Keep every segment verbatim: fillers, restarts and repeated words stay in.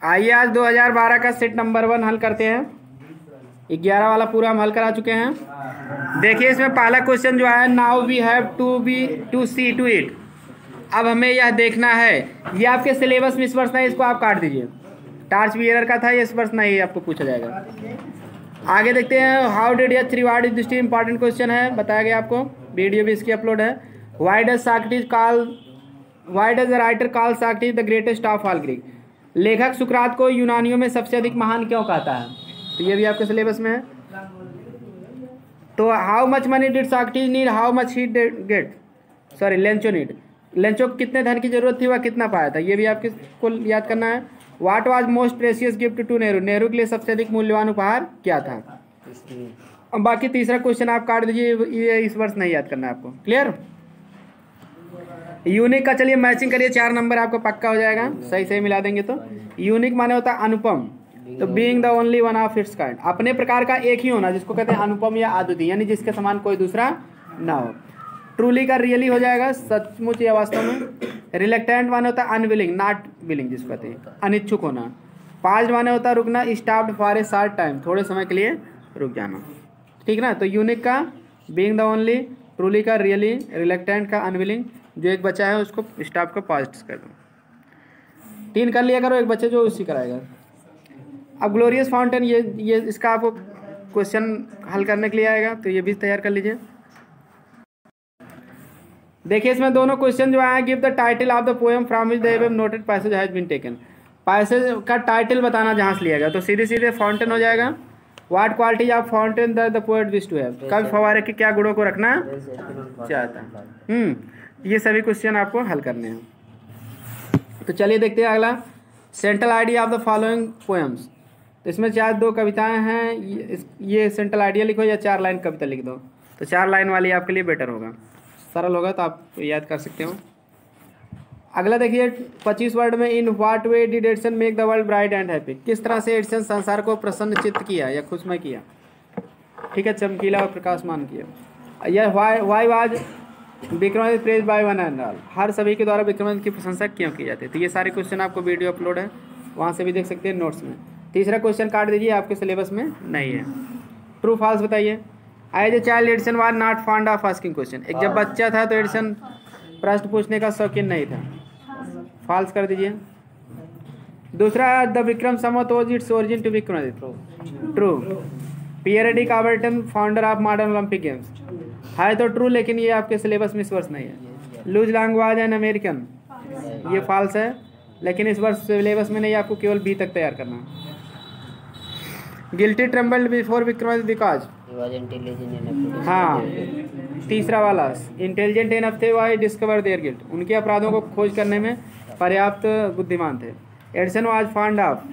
आइए आज दो हज़ार बारह का सेट नंबर वन हल करते हैं। ग्यारह वाला पूरा हम हल करा चुके हैं। देखिए इसमें पहला क्वेश्चन जो है, now we have to be to see to it. अब हमें यह देखना है, ये आपके सिलेबस में इस वर्ष नहीं, इसको आप काट दीजिए। टार्च बियरर का था, ये इस वर्ष नहीं आपको पूछा जाएगा। आगे देखते हैं, how did each reward is this important question है, बताया गया आपको, वीडियो भी इसकी अपलोड है। Why does Socrates call why does the writer call Socrates the greatest of all Greek. लेखक सुकरात को यूनानियों में सबसे अधिक महान क्यों कहता है, तो ये भी आपके सिलेबस में है। तो how much money did Socrates need, how much he get sorry Lencho need, Lencho को कितने धन की जरूरत थी, वह कितना पाया था, ये भी आपके को याद करना है। What was most precious gift to Nehru, Nehru के लिए सबसे अधिक मूल्यवान उपहार क्या था। अब बाकी तीसरा क्वेश्चन आप काट दीजिए, ये इस वर्ष नहीं याद करना है आपको। क्लियर। यूनिक का चलिए मैचिंग करिए, चार नंबर आपको पक्का हो जाएगा, सही सही मिला देंगे तो। यूनिक माने होता है अनुपम, तो being the only one of its kind, अपने प्रकार का एक ही होना, जिसको कहते हैं अनुपम या अद्वितीय, यानी जिसके समान कोई दूसरा ना हो। ट्रूली का रियली हो जाएगा, सचमुच या वास्तव में। रिलेक्टेंट माने होता है अनविलिंग, नॉट विलिंग जिसको कहते हैं, अनिच्छुक होना। पाज्ड माने होता है रुकना, stopped for a short time, थोड़े समय के लिए रुक जाना, ठीक ना। तो यूनिक का बीइंग द ओनली, ट्रूली का रियली, रिलेक्टेंट का अनविलिंग, जो एक बच्चा है उसको स्टॉप का पास्ट कर दो। तीन कर लिया करो, एक बच्चे जो उसी कराएगा। अब ग्लोरियस फाउंटेन, ये ये इसका आपको क्वेश्चन हल करने के लिए आएगा, तो ये भी तैयार कर लीजिए। देखिए इसमें दोनों क्वेश्चन जो आए, give the title of the poem from which the above noted passage has been taken. Passage का टाइटल बताना जहाँ से लिया गया, तो सीधे सीधे फाउंटेन हो जाएगा। What quality of fountain the poet wish to have, कवि फव्वारे के क्या गुणों को रखना चाहता है। हम्म ये सभी क्वेश्चन आपको हल करने हैं। तो चलिए देखते हैं अगला, central idea of the following poems. तो इसमें चार दो कविताएं हैं, ये, ये सेंट्रल आइडिया लिखो या चार लाइन कविता लिख दो, तो चार लाइन वाली आपके लिए बेटर होगा, सरल होगा, तो आप याद कर सकते हो। अगला देखिए पच्चीस वर्ड में, in what way did Edison make the world bright and happy, किस तरह से एडिसन संसार को प्रसन्न चित्त किया या खुशमय किया, ठीक है, चमकीला और प्रकाशमान किया। यह why why was Vikramaditya praise by one and all, हर सभी के द्वारा विक्रमादित्य की प्रशंसा क्यों की जाती है। तो ये सारे क्वेश्चन आपको वीडियो अपलोड है, वहाँ से भी देख सकते हैं नोट्स में। तीसरा क्वेश्चन काट दीजिए, आपके सिलेबस में नहीं है। ट्रू फॉल्स बताइए। As a child Edison was not fond of asking question, एक जब बच्चा था तो एडिसन प्रश्न पूछने का शौकीन नहीं था, फॉल्स कर दीजिए। दूसरा, the Vikram Samvat was its origin to Vikramaditya, true. Pierre de Coubertin founder of modern Olympic games, है तो ट्रू, लेकिन ये आपके सिलेबस में इस वर्ष नहीं है। Luz Long was an American, ये फॉल्स है, लेकिन इस वर्ष सिलेबस में नहीं, आपको केवल बी तक तैयार करना है। Guilty trembled before Vikramaditya because, हाँ तीसरा वाला, इंटेलिजेंट इनफ थे वाई डिस्कवर देयर गिल्ट, उनके अपराधों को खोज करने में पर्याप्त बुद्धिमान थे। Edison was fond of,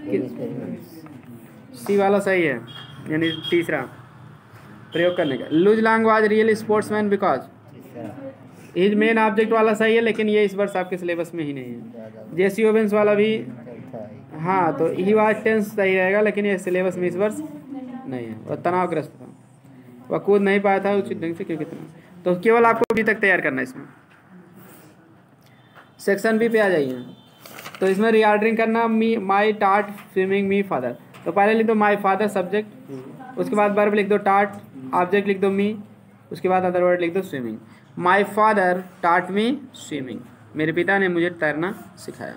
C वाला सही है, यानी तीसरा प्रयोग करने का। Luz Long was real sportsman because, his main object वाला सही है, लेकिन ये इस वर्ष आपके सिलेबस में ही नहीं है। जेसी ओवेंस वाला भी, हाँ तो ही वाज टेंस सही रहेगा, लेकिन ये सिलेबस में इस वर्ष नहीं है। वह तनावग्रस्त था, वह कूद नहीं पाया था उचित ढंग से, क्योंकि तनाव, तो केवल आपको अभी तक तैयार करना है इसमें। सेक्शन बी पे आ जाइए, तो इसमें रीऑर्डरिंग करना, मी माई टाट स्विमिंग मी फादर, तो पहले लिख दो माई फादर सब्जेक्ट, उसके बाद वर्ब लिख दो टाट, ऑब्जेक्ट लिख दो मी, उसके बाद अदर वर्ड लिख दो स्विमिंग। माई फादर टाट मी स्विमिंग, मेरे पिता ने मुझे तैरना सिखाया,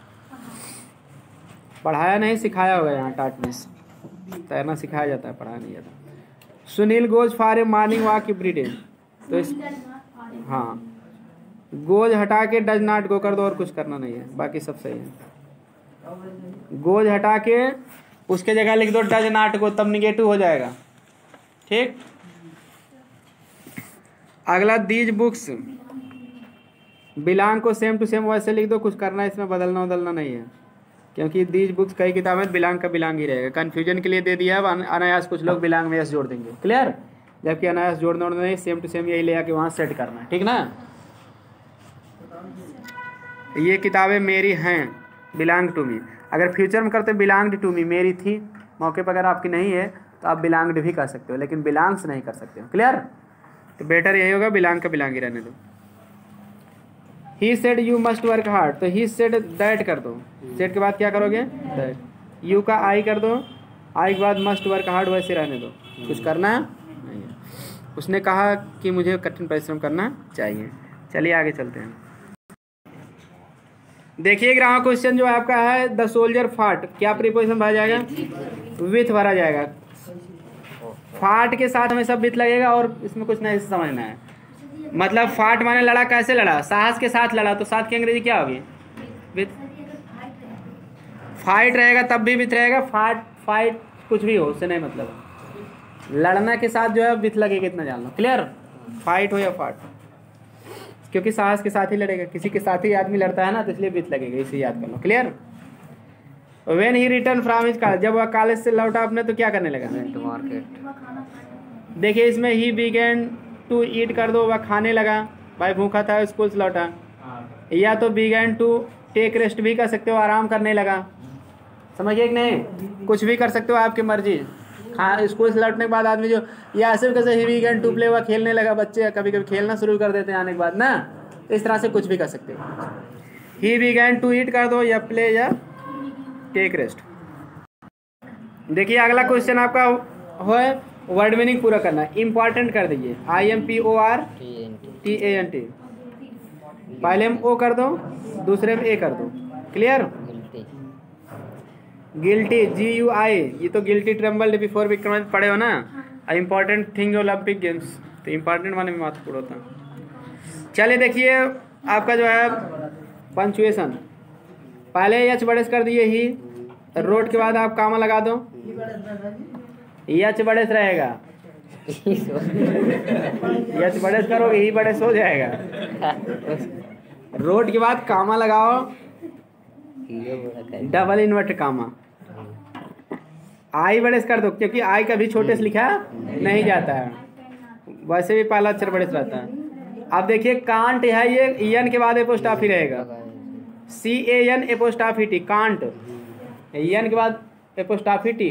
पढ़ाया नहीं सिखाया होगा, यहाँ टाट में तैरना सिखाया जाता है, पढ़ाया नहीं जाता। Sunil goes for a morning walk every day, तो इस हाँ गोज हटा के डज नॉट गो कर दो, और कुछ करना नहीं है, बाकी सब सही है। गोज हटा के उसके जगह लिख दो डज नॉट गो, तब निगेटिव हो जाएगा, ठीक। अगला, दीज बुक्स बिलोंग को सेम टू सेम वैसे लिख दो, कुछ करना इसमें बदलना बदलना नहीं है, क्योंकि दीज बुक्स कई किताबें बिलोंग का बिलोंग ही रहेगा। कन्फ्यूजन के लिए दे दिया है, अनायास कुछ लोग बिलोंग में एस जोड़ देंगे, क्लियर, जबकि अनायास जोड़ना जोड़ना नहीं, सेम टू सेम यही ले आके वहाँ सेट करना है, ठीक ना। ये किताबें मेरी हैं, बिलोंग टू मी, अगर फ्यूचर में करते बिलोंग्ड टू मी, मेरी थी, मौके पर अगर आपकी नहीं है तो आप बिलोंग्ड भी कर सकते हो, लेकिन बिलोंग्स नहीं कर सकते हो, क्लियर। तो बेटर यही होगा बिलोंग का बिलोंग ही रहने दो। He said you must work hard, तो ही सेड दैट कर दो, सेड के बाद क्या करोगे दैट, यू का आई कर दो, आई के बाद मस्ट वर्क हार्ड वैसे रहने दो, कुछ करना नहीं है। उसने कहा कि मुझे कठिन परिश्रम करना चाहिए। चलिए आगे चलते हैं। देखिए ग्रामर क्वेश्चन जो आपका है, द सोल्जर फाट, क्या प्रीपोजिशन भरा जाएगा, विथ भरा जाएगा। फाट के साथ हमेशा विथ लगेगा और इसमें कुछ नहीं समझना है। मतलब फाट माने लड़ा, कैसे लड़ा, साहस के साथ लड़ा, तो साथ की अंग्रेजी क्या होगी, विथ। फाइट रहेगा तब भी विथ रहेगा, फाट फाइट कुछ भी हो उससे नहीं मतलब, लड़ना के साथ जो है विथ लगेगा, इतना जान लो। क्लियर, फाइट हो या फाट, क्योंकि साहस के साथ ही लड़ेगा, किसी के साथ ही आदमी लड़ता है ना, तो इसलिए विथ लगेगा, इसे याद कर लो। Clear. When he return from his college, जब वह कॉलेज से लौटा अपने तो क्या करने लगा, मार्केट। देखिए इसमें ही बिगेन टू ईट कर दो, वह खाने लगा, भाई भूखा था स्कूल से लौटा। या तो बिगेन टू टेक रेस्ट भी कर सकते हो, आराम करने लगा, समझिए कि नहीं, कुछ भी कर सकते हो, आपकी मर्जी। हाँ स्कूल से लौटने के बाद आदमी जो, या ऐसे कैसे ही बिगेन टू प्ले, हुआ खेलने लगा, बच्चे कभी कभी खेलना शुरू कर देते हैं आने के बाद ना, इस तरह से कुछ भी कर सकते हो। ही बिगेन टू ईट कर दो, या प्ले या टेक रेस्ट। देखिए अगला क्वेश्चन आपका हो है वर्ड मीनिंग पूरा करना, इंपॉर्टेंट कर दीजिए, I M P O R T A N T, पहले में ओ कर दो, दूसरे में ए कर दो। Clear. Guilty, G U I, ये तो गिल्टी ट्रेम्बल्ड बिफोर विक्रमादित्य पढ़े हो ना। इंपॉर्टेंट थिंग ओलंपिक गेम्स, तो इंपॉर्टेंट माने में महत्वपूर्ण होता है। चलिए देखिए आपका जो है पंचुएशन, पहले एच बड़ेस कर दिए ही, रोड के बाद आप कामा लगा दो, एच बड़ेस रहेगा, एच बड़ेस करोगे ही बड़ेस हो जाएगा। रोड के बाद कामा लगाओ, डबल इन्वर्ट कामा, आई बड़ेस कर दो, क्योंकि आई कभी छोटे से लिखा नहीं जाता है, वैसे भी पहला अक्षर बड़ेस रहता है। अब देखिए कांट है, ये एन के बाद एपोस्ट्रॉफी रहेगा, C A N apostrophe T, can't, N के बाद एपोस्ट्रॉफी टी,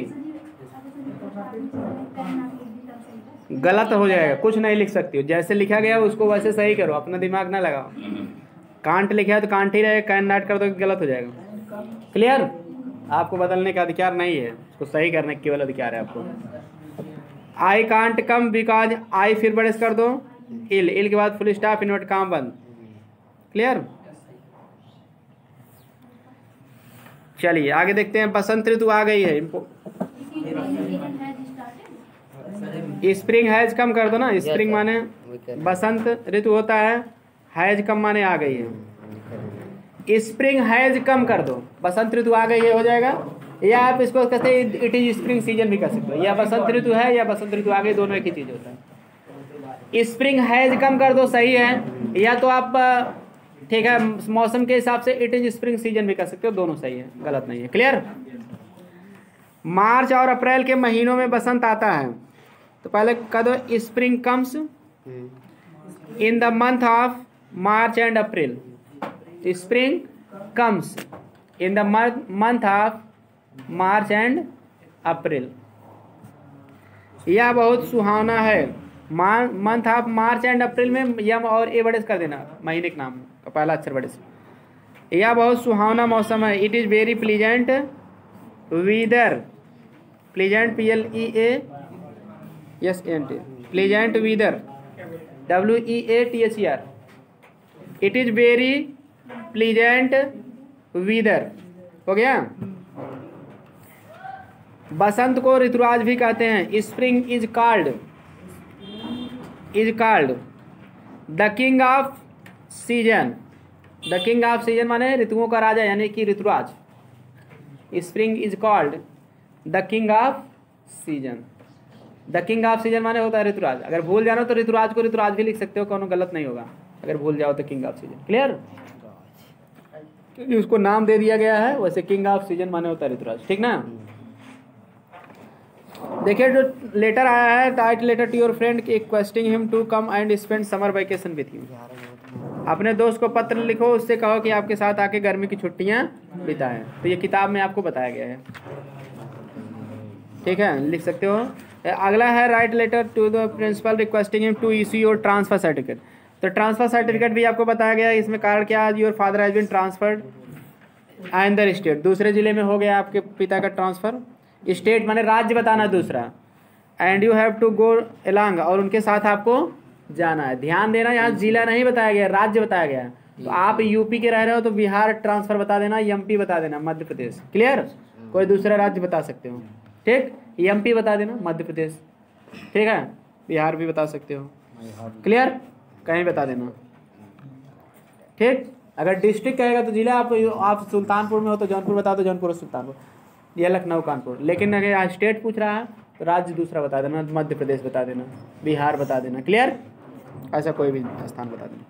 गलत हो जाएगा, कुछ नहीं लिख सकती हो, जैसे लिखा गया उसको वैसे सही करो, अपना दिमाग ना लगाओ। कांट लिखा है तो कांट ही रहेगा, कैन नॉट कर दो गलत हो जाएगा। क्लियर, आपको बदलने का अधिकार नहीं है, उसको सही करने का केवल अधिकार है आपको। आई कांट कम बिकॉज, आई फिर बड़ेस कर दो, इल, इल के बाद फुल स्टॉप इन्वर्ट काम बंद। क्लियर। चलिए आगे देखते हैं, बसंत ऋतु आ गई है, स्प्रिंग हैज कम कर दो ना, स्प्रिंग माने बसंत ऋतु होता है, हैज कम माने आ गई है, स्प्रिंग हैज कम कर दो, बसंत ऋतु आ गई है हो जाएगा। या आप इसको कहते हैं इट इज स्प्रिंग सीजन भी कर सकते हो, या बसंत ऋतु है या बसंत ऋतु आ गई, दोनों एक ही चीज होता है। स्प्रिंग हैज कम कर दो सही है, या तो आप ठीक है मौसम के हिसाब से इट इज स्प्रिंग सीजन भी कर सकते हो, दोनों सही है, गलत नहीं है। क्लियर। मार्च और अप्रैल के महीनों में बसंत आता है, तो पहले कह दो spring comes in the month of March and April, spring comes in the month of March and April. यह बहुत सुहावना है, month of March and April में यम और ए बड़े कर देना, महीने के नाम का पहला अक्षर बड़े से। यह बहुत सुहावना मौसम है, it is very pleasant weather, pleasant P L E A S N T, pleasant weather W E A T H E R, it is very pleasant weather. हो गया। बसंत को ऋतुराज भी कहते हैं, spring is called is called the king of season, the king of season माने ऋतुओं का राजा यानी कि ऋतुराज। Spring is called the king of season, the king of season माने होता है ऋतुराज। अगर भूल जाना तो ऋतुराज को ऋतुराज भी लिख सकते हो, कोनो गलत नहीं होगा अगर भूल जाओ तो किंग ऑफ सीजन। क्लियर, उसको नाम दे दिया गया है, वैसे किंग ऑफ सीजन माने होता है ऋतुराज, ठीक ना। देखिए जो लेटर आया है, write letter to your friend requesting him to come and spend summer vacation with you. अपने दोस्त को पत्र लिखो, उससे कहो कि आपके साथ आके गर्मी की छुट्टियां बिताएं। तो ये किताब में आपको बताया गया है, ठीक है, लिख सकते हो। अगला है write letter to the principal requesting him to issue your transfer certificate. तो ट्रांसफ़र सर्टिफिकेट भी आपको बताया गया है। इसमें कारण क्या है, your father has been transferred another state, दूसरे जिले में हो गया आपके पिता का ट्रांसफ़र। स्टेट माने राज्य बताना दूसरा। And you have to go along, और उनके साथ आपको जाना है। ध्यान देना, यहाँ जिला नहीं बताया गया, राज्य बताया गया है। तो आप यूपी के रह रहे हो तो बिहार ट्रांसफ़र बता देना, एमपी बता देना, मध्य प्रदेश। क्लियर? कोई दूसरा राज्य बता सकते हो, ठीक। एमपी बता देना, मध्य प्रदेश, ठीक है। बिहार भी बता सकते हो, क्लियर, कहीं बता देना, ठीक। अगर डिस्ट्रिक्ट कहेगा तो जिला, आप आप सुल्तानपुर में हो तो जौनपुर बता दो, जौनपुर सुल्तानपुर, या लखनऊ कानपुर। लेकिन अगर यहाँ स्टेट पूछ रहा है तो राज्य दूसरा बता देना, मध्य प्रदेश बता देना, बिहार बता देना, क्लियर। ऐसा कोई भी स्थान बता देना।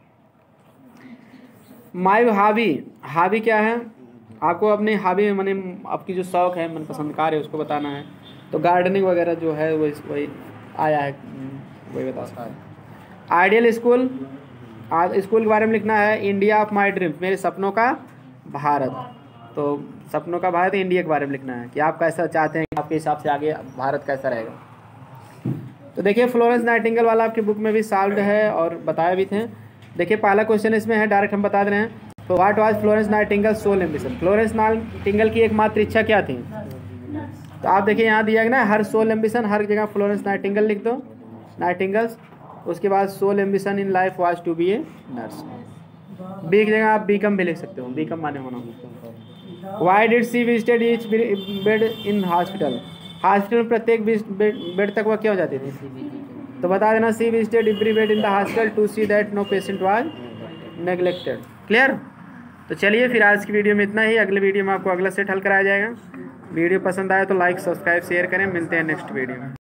माई हाबी, हाबी क्या है, आपको अपने हाबी माने आपकी जो शौक़ है, मनपसंद कार्य है, उसको बताना है। तो गार्डनिंग वगैरह जो है वो वही आया है, वही बता सकता है। आइडियल स्कूल, स्कूल के बारे में लिखना है। इंडिया ऑफ माई ड्रीम्स, मेरे सपनों का भारत। तो सपनों का भारत, इंडिया के बारे में लिखना है कि आप कैसा चाहते हैं, आपके हिसाब से आगे भारत कैसा रहेगा। तो देखिए फ्लोरेंस नाइटिंगेल वाला आपकी बुक में भी सॉल्व है और बताए भी थे। देखिए पहला क्वेश्चन इसमें है, डायरेक्ट हम बता दे रहे हैं। तो what was Florence Nightingale sole ambition, Florence Nightingale की एकमात्र इच्छा क्या थी। तो आप देखिए यहाँ दिया गया ना, हर सोल एम्बिशन, हर जगह फ्लोरेंस नाइटिंगेल लिख दो, नाइटिंगेल्स। उसके बाद sole ambition in life was to be a nurse. Be की जगह आप बीकम भी लिख सकते हो, बीकम माने होना। Why did she visited each bed in hospital, hospital में प्रत्येक बेड तक वह क्या हो जाती थी। तो बता देना, she visited every bed in the hospital to see that no patient was neglected. Clear? तो चलिए फिर आज की वीडियो में इतना ही। अगले वीडियो में आपको अगला सेट हल कराया जाएगा। वीडियो पसंद आए तो लाइक, सब्सक्राइब, शेयर करें। मिलते हैं नेक्स्ट वीडियो में।